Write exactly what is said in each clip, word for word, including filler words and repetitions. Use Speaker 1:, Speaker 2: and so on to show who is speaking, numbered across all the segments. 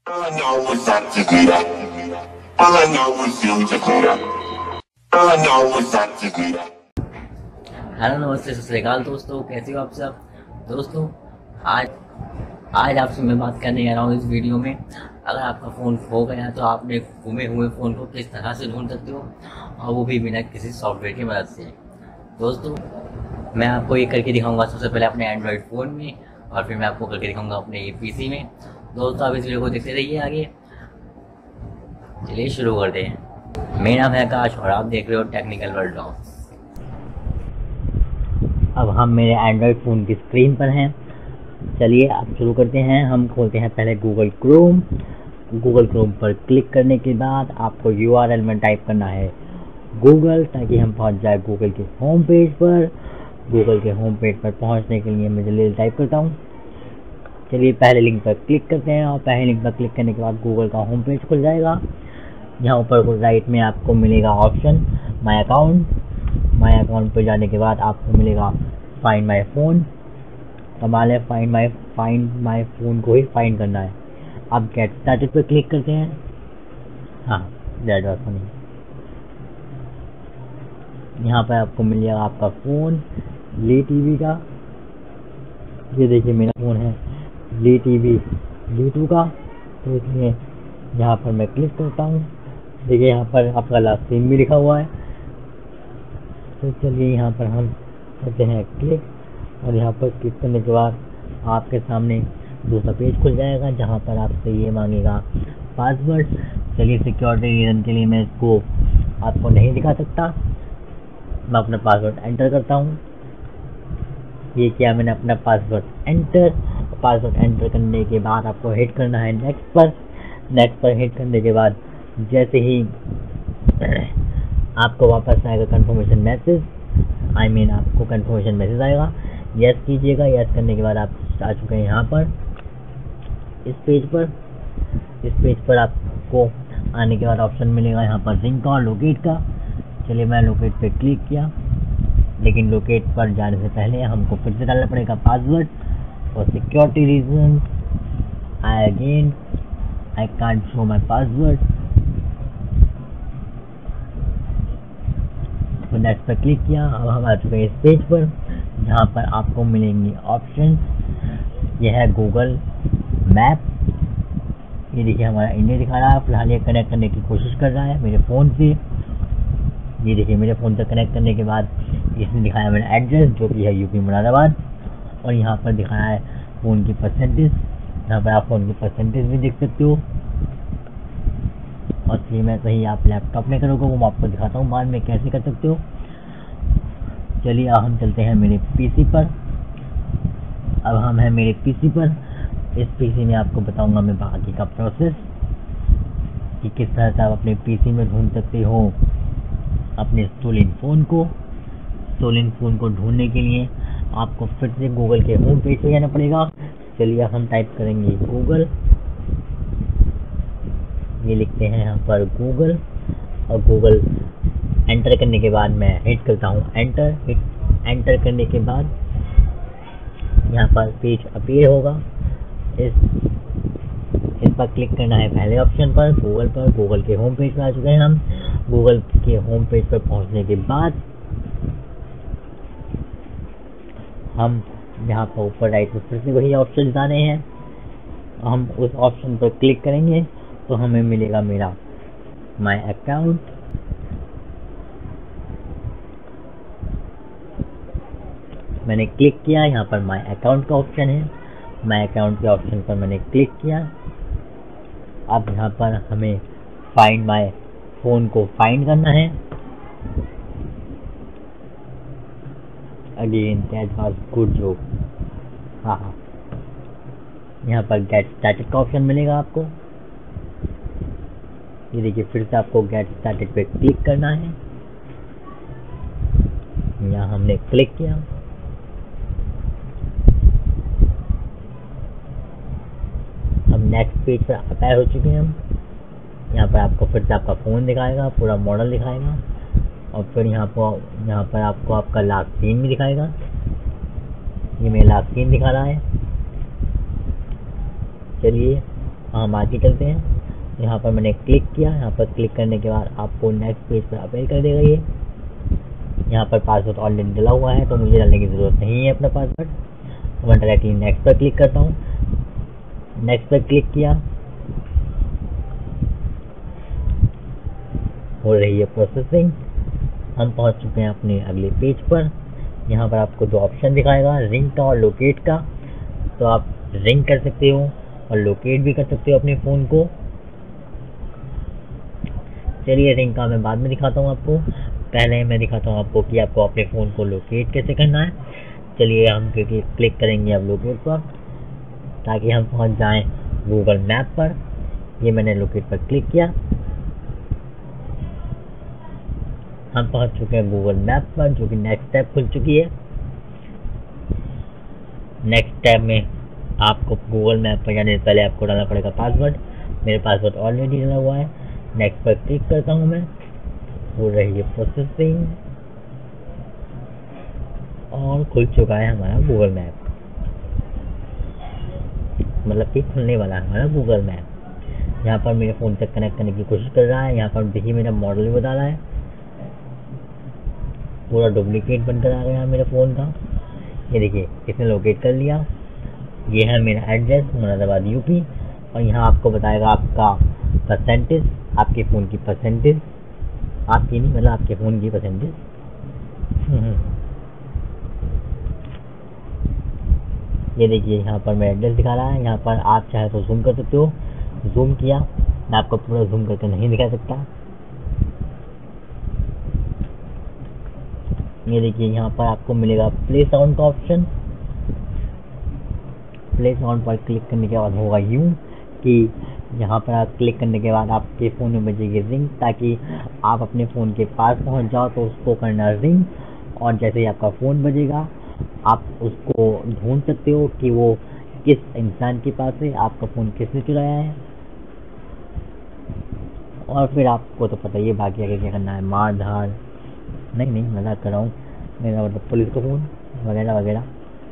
Speaker 1: All I know is that tequila. All I know is you tequila. All I know is that tequila.
Speaker 2: Hello नमस्ते सत श्री अकाल दोस्तों, कैसे हो आप सब। दोस्तों आज आज आपसे मैं बात करने जा रहा हूँ इस वीडियो में। अगर आपका फ़ोन खो गया तो आपने गुमे हुए फ़ोन को किस तरह से ढूंढ सकते हो, और वो भी बिना किसी सॉफ्टवेयर की मदद से। दोस्तों मैं आपको ये करके दिखाऊंगा सबसे पहले अपने एंड्रॉयड फ़ोन में, और फिर मैं आपको करके दिखाऊंगा अपने ये पीसी में। दोस्तों आप इस वीडियो को देखते रहिए आगे। चलिए शुरू करते हैं। मेरा नाम है आकाश और आप देख रहे हो टेक्निकल वर्ल्ड ऑफ। अब हम मेरे एंड्रॉयड फ़ोन की स्क्रीन पर हैं। चलिए अब शुरू करते हैं। हम खोलते हैं पहले गूगल क्रोम। गूगल क्रोम पर क्लिक करने के बाद आपको यू आर एल में टाइप करना है गूगल, ताकि हम पहुंच जाए गूगल के होम पेज पर। गूगल के होम पेज पर पहुंचने के लिए मैं जल्दी टाइप करता हूं। चलिए पहले लिंक पर क्लिक करते हैं, और पहले लिंक पर क्लिक करने के बाद गूगल का होम पेज खुल जाएगा। यहाँ ऊपर राइट में आपको मिलेगा option my account. My account पर जाने के बाद आपको मिलेगा फाइंड माय फ़ोन। कमाल है, find my find my phone को ही फाइंड करना है। अब गेट स्टार्टेड पर क्लिक करते हैं। हाँ दैट वाज फनी। यहाँ पर आपको मिल जाएगा आपका फ़ोन ली टीवी का। ये देखिए मेरा फ़ोन है ली टीवी ली टू का। तो इसलिए यहाँ पर मैं क्लिक करता हूँ। देखिए यहाँ पर आपका लास्ट सीम भी लिखा हुआ है। तो चलिए यहाँ पर हम करते हैं क्लिक, और यहाँ पर क्लिक करने के बाद आपके सामने दूसरा पेज खुल जाएगा, जहाँ पर आपसे ये मांगेगा पासवर्ड। चलिए सिक्योरिटी रीज़न के लिए मैं इसको आपको नहीं दिखा सकता। मैं अपना पासवर्ड एंटर करता हूँ। ये किया मैंने अपना पासवर्ड एंटर। पासवर्ड एंटर करने के बाद आपको हिट करना है नेक्स्ट पर। नेक्स्ट पर हिट करने के बाद जैसे ही आपको वापस आएगा कंफर्मेशन मैसेज, आई मीन आपको कंफर्मेशन मैसेज आएगा, यस कीजिएगा। यस करने के बाद आप आ चुके हैं यहाँ पर इस पेज पर। इस पेज पर आपको आने के बाद ऑप्शन मिलेगा यहाँ पर रिंग का और लोकेट का। चलिए मैं लोकेट पे क्लिक किया, लेकिन लोकेट पर जाने से पहले हमको फिर से डालना पड़ेगा पासवर्ड। और security reason I again I can't show my password. तो नेक्स्ट पर क्लिक किया। अब हम आ चुके हैं इस पेज पर, जहाँ पर आपको मिलेंगे ऑप्शन। यह है गूगल मैप। ये देखिए हमारा इंडिया दिखा रहा है। फिलहाल ये कनेक्ट करने की कोशिश कर रहा है मेरे फ़ोन से। ये देखिए मेरे फ़ोन से कनेक्ट करने के बाद इसने दिखाया मेरा एड्रेस, जो कि है यूपी मुरादाबाद। और यहाँ पर दिखाया है फ़ोन की परसेंटेज। यहाँ पर आप फ़ोन की परसेंटेज भी देख सकते हो। और फिर मैं कहीं आप लैपटॉप में करोगे वो मैं आपको दिखाता हूँ बाद में कैसे कर सकते हो। चलिए अब हम चलते हैं मेरे पीसी पर। अब हम हैं मेरे पीसी पर। इस पीसी में आपको बताऊंगा मैं बाकी का प्रोसेस, कि किस तरह से आप अपने पीसी में ढूंढ सकते हो अपने स्टोलन फ़ोन को। स्टोलन फ़ोन को ढूंढने के लिए आपको फिर से गूगल के होम पेज पे जाना पड़ेगा। चलिए हम टाइप करेंगे गूगल। ये लिखते हैं यहाँ पर गूगल, और गूगल एंटर करने के बाद मैं हिट करता हूँ एंटर। हिट एंटर करने के बाद यहाँ पर पेज अपीयर होगा। इस इस पर क्लिक करना है पहले ऑप्शन पर गूगल पर। गूगल के होम पेज पर आ चुके हैं हम। गूगल के होम पेज पर पहुँचने के बाद हम यहाँ पर ऊपर राइट में फिर से वही ऑप्शन दिखाने हैं। हम उस ऑप्शन पर क्लिक करेंगे तो हमें मिलेगा मेरा माय अकाउंट। मैंने क्लिक किया, यहाँ पर माय अकाउंट का ऑप्शन है। माय अकाउंट के ऑप्शन पर मैंने क्लिक किया। अब यहाँ पर हमें फाइंड माय फ़ोन को फाइंड करना है। Again that was good joke. हाँ हाँ यहाँ पर गेट स्टार्टेड का ऑप्शन मिलेगा आपको। ये देखिए फिर से आपको गेट स्टार्टेड पे क्लिक करना है। यहाँ हमने क्लिक किया। हम नेक्स्ट पेज पर अपेयर हो चुके हैं हम। यहाँ पर आपको फिर से आपका फ़ोन दिखाएगा, पूरा मॉडल दिखाएगा, और फिर यहाँ पर यहाँ पर आपको आपका लास्ट सीन भी दिखाएगा। ये मेरा लास्ट सीन दिखा रहा है। चलिए हम आगे चलते हैं। यहाँ पर मैंने क्लिक किया, यहाँ पर क्लिक करने के बाद आपको नेक्स्ट पेज पर अपेयर कर देगा। ये यहाँ पर पासवर्ड ऑलरेडी डला हुआ है तो मुझे डालने की ज़रूरत नहीं है अपना पासवर्ड। तो मैं डायरेक्टली नेक्स्ट पर क्लिक करता हूँ। नेक्स्ट पर क्लिक किया, हो रही है प्रोसेसिंग। हम पहुँच चुके हैं अपने अगले पेज पर। यहाँ पर आपको दो ऑप्शन दिखाएगा, रिंग का और लोकेट का। तो आप रिंग कर सकते हो और लोकेट भी कर सकते हो अपने फ़ोन को। चलिए रिंग का मैं बाद में दिखाता हूँ आपको, पहले मैं दिखाता हूँ आपको कि आपको अपने फ़ोन को लोकेट कैसे करना है। चलिए हम क्लिक करेंगे अब लोकेट पर ताकि हम पहुँच जाएं गूगल मैप पर। ये मैंने लोकेट पर क्लिक किया, हम पहुँच चुके हैं गूगल मैप पर, जो कि नेक्स्ट टैब खुल चुकी है। नेक्स्ट टैब में आपको गूगल मैप पर जाने से पहले आपको डालना पड़ेगा पासवर्ड। मेरे पासवर्ड ऑलरेडी डाला हुआ है। नेक्स्ट पर क्लिक करता हूँ मैं, हो रही है प्रोसेसिंग और खुल चुका है हमारा गूगल मैप, मतलब कि खुलने वाला है हमारा गूगल मैप। यहाँ पर मेरे फ़ोन से कनेक्ट करने की कोशिश कर रहा है। यहाँ पर देखिए मेरा मॉडल भी बता रहा है, पूरा डुप्लीकेट बनकर आ गया मेरे फ़ोन का। ये देखिए इसने लोकेट कर लिया। ये है मेरा एड्रेस, मुरादाबाद यूपी। और यहाँ आपको बताएगा आपका परसेंटेज, आपके फ़ोन की परसेंटेज, आपकी नहीं मतलब आपके फ़ोन की परसेंटेज। ये देखिए यहाँ पर मेरा एड्रेस दिखा रहा है। यहाँ पर आप चाहे तो जूम कर सकते हो। जूम किया, मैं आपको पूरा जूम करके नहीं दिखा सकता। ये देखिए यहाँ पर आपको मिलेगा प्ले साउंड का ऑप्शन। प्ले साउंड पर क्लिक करने के बाद होगा यूँ कि यहाँ पर आप क्लिक करने के बाद आपके फ़ोन में बजेगी रिंग, ताकि आप अपने फ़ोन के पास पहुँच जाओ तो उसको करना रिंग। और जैसे ही आपका फ़ोन बजेगा आप उसको ढूंढ सकते हो कि वो किस इंसान के पास है, आपका फ़ोन किसने चुराया है। और फिर आपको तो पता ही है बाकी आगे क्या करना है, मार धाड़ नहीं नहीं मजाक कर रहा हूँ, मेरा मतलब पुलिस को फ़ोन वगैरह वगैरह।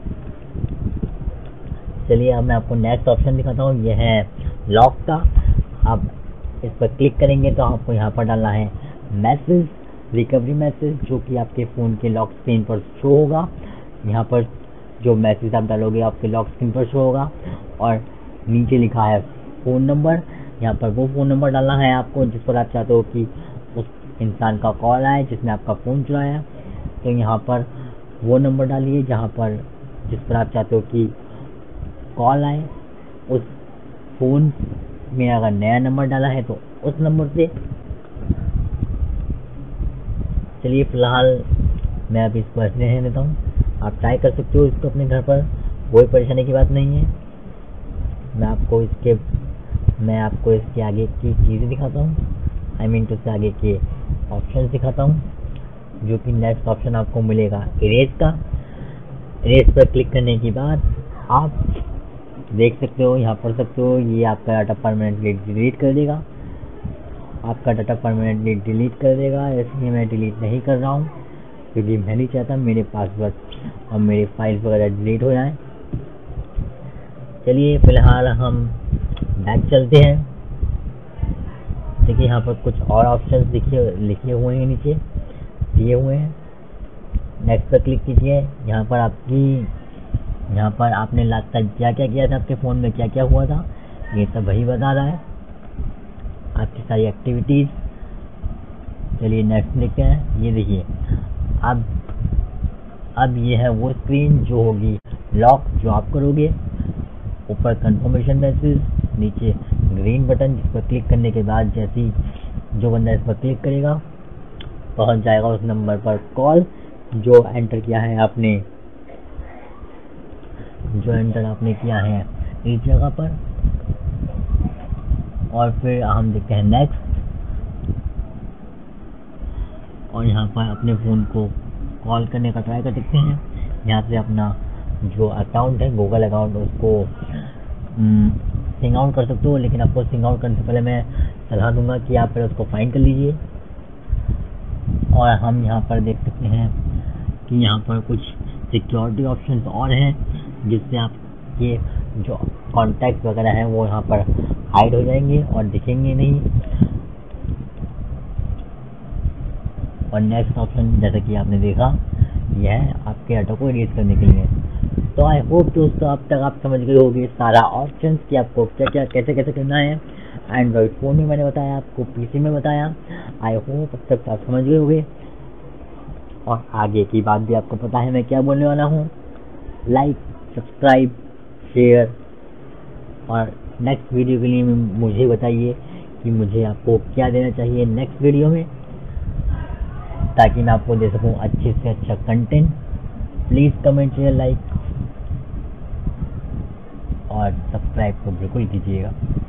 Speaker 2: चलिए अब मैं आपको नेक्स्ट ऑप्शन दिखाता हूँ, यह है लॉक का। अब इस पर क्लिक करेंगे तो आपको यहाँ पर डालना है मैसेज, रिकवरी मैसेज, जो कि आपके फ़ोन के लॉक स्क्रीन पर शो होगा। यहाँ पर जो मैसेज आप डालोगे आपके लॉक स्क्रीन पर शो होगा। और नीचे लिखा है फ़ोन नंबर, यहाँ पर वो फ़ोन नंबर डालना है आपको जिस पर आप चाहते हो कि उस इंसान का कॉल आए जिसने आपका फ़ोन चुराया। तो यहाँ पर वो नंबर डालिए जहाँ पर जिस पर आप चाहते हो कि कॉल आए। उस फ़ोन में अगर नया नंबर डाला है तो उस नंबर से। चलिए फ़िलहाल मैं अभी इसको ऐसे रहने देता हूँ, आप ट्राई कर सकते हो इसको अपने घर पर, कोई परेशानी की बात नहीं है। मैं आपको इसके मैं आपको इसके आगे की चीज़ें दिखाता हूँ, आई मीन टू से आगे के ऑप्शन दिखाता हूँ, जो कि नेक्स्ट ऑप्शन आपको मिलेगा इरेज का। इरेज पर क्लिक करने के बाद आप देख सकते हो, यहाँ पढ़ सकते हो, ये आपका डाटा परमानेंटली डिलीट कर देगा, आपका डाटा परमानेंटली डिलीट कर देगा। इसलिए मैं डिलीट नहीं कर रहा हूँ क्योंकि मैं नहीं चाहता मेरे पासवर्ड और मेरे फाइल्स वगैरह डिलीट हो जाएं। चलिए फ़िलहाल हम बैक चलते हैं। देखिए यहाँ पर कुछ और ऑप्शंस लिखे लिखे हुए हैं, नीचे दिए हुए हैं। नेक्स्ट पर क्लिक कीजिए। यहाँ पर आपकी यहाँ पर आपने लास्ट टाइम क्या क्या किया था, आपके फ़ोन में क्या क्या हुआ था, ये सब वही बता रहा है, आपकी सारी एक्टिविटीज़। चलिए नेक्स्ट लिखते हैं। ये देखिए अब अब ये है वो स्क्रीन जो होगी लॉक जो आप करोगे। ऊपर कंफर्मेशन मैसेज, नीचे ग्रीन बटन जिस पर क्लिक करने के बाद जैसे ही जो बंदा इस पर क्लिक करेगा पहुंच जाएगा उस नंबर पर कॉल जो एंटर किया है आपने जो एंटर आपने किया है इस जगह पर। और फिर हम देखते हैं नेक्स्ट, और यहाँ पर अपने फ़ोन को कॉल करने का ट्राई कर सकते हैं। यहाँ से अपना जो अकाउंट है गूगल अकाउंट उसको सिंग आउट कर सकते हो, लेकिन आपको सिंग आउट करने से पहले मैं सलाह दूंगा कि आप पहले उसको फाइंड कर लीजिए। और हम यहाँ पर देख सकते हैं कि यहाँ पर कुछ सिक्योरिटी ऑप्शंस और हैं जिससे आप ये जो कॉन्टैक्ट वगैरह हैं वो यहाँ पर हाइड हो जाएंगे और दिखेंगे नहीं। और नेक्स्ट ऑप्शन जैसा कि आपने देखा यह है आपके डाटा को इरेज करने के लिए। तो आई होप दोस्तों अब तक आप समझ गए होंगे सारा ऑप्शन कि आपको क्या क्या कैसे कैसे करना है। एंड्रॉइड फ़ोन में मैंने बताया, आपको पीसी में बताया। आई होप अब तक आप समझ गए होंगे और आगे की बात भी आपको पता है मैं क्या बोलने वाला हूँ। लाइक, सब्सक्राइब, शेयर और नेक्स्ट वीडियो के लिए मुझे बताइए कि मुझे आपको क्या देना चाहिए नेक्स्ट वीडियो में, ताकि मैं आपको दे सकूं अच्छे से अच्छा content. Please comment, share, like और सब्सक्राइब को बिल्कुल कीजिएगा।